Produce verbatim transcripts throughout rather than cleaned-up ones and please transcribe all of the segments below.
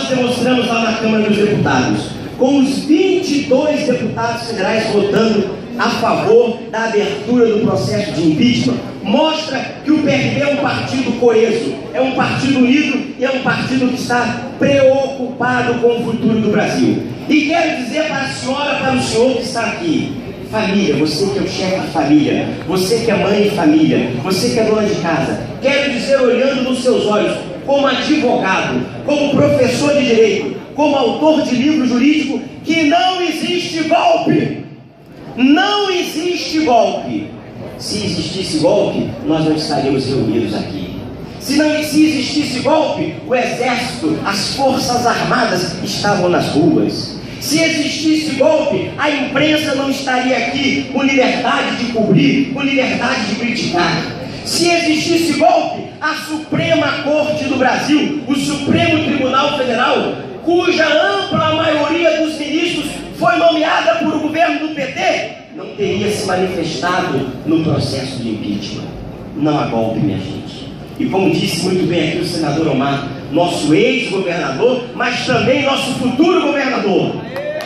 nós demonstramos lá na Câmara dos Deputados, com os vinte e dois deputados federais votando a favor da abertura do processo de impeachment, mostra que o P R B é um partido coeso, é um partido unido e é um partido que está preocupado com o futuro do Brasil. E quero dizer para a senhora, para o senhor que está aqui: família, você que é o chefe de família, você que é mãe de família, você que é dona de casa, quero dizer, olhando nos seus olhos, como advogado, como professor de direito, como autor de livro jurídico, que não existe golpe. Não existe golpe. Se existisse golpe, nós não estaríamos reunidos aqui. Se não se existisse golpe, o exército, as forças armadas estavam nas ruas. Se existisse golpe, a imprensa não estaria aqui com liberdade de cobrir, com liberdade de criticar. Se existisse golpe, a Suprema Corte do Brasil, o Supremo Tribunal Federal, cuja ampla maioria dos ministros foi nomeada por o governo do P T, não teria se manifestado no processo de impeachment. Não há golpe, minha gente. E como disse muito bem aqui o senador Omar, nosso ex-governador, mas também nosso futuro governador.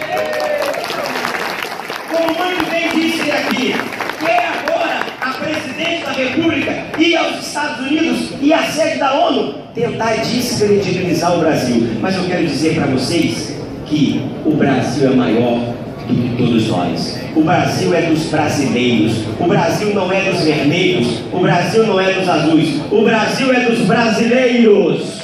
Como muito bem disse ele aqui, quer agora a presidente da República ir aos Estados Unidos e à sede da ONU tentar descredibilizar o Brasil. Mas eu quero dizer para vocês que o Brasil é maior do que todos nós. O Brasil é dos brasileiros. O Brasil não é dos vermelhos. O Brasil não é dos azuis. O Brasil é dos brasileiros.